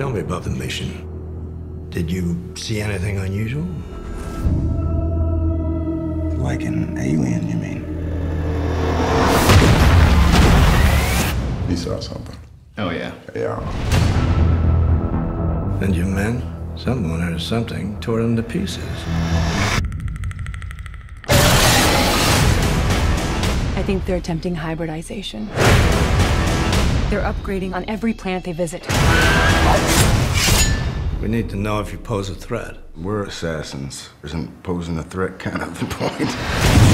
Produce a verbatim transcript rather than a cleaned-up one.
Tell me about the mission. Did you see anything unusual? Like an alien, you mean? You saw something? Oh, yeah. Yeah. And your men? Someone or something tore them to pieces. I think they're attempting hybridization. They're upgrading on every planet they visit. We need to know if you pose a threat. We're assassins. Isn't posing a threat kind of the point?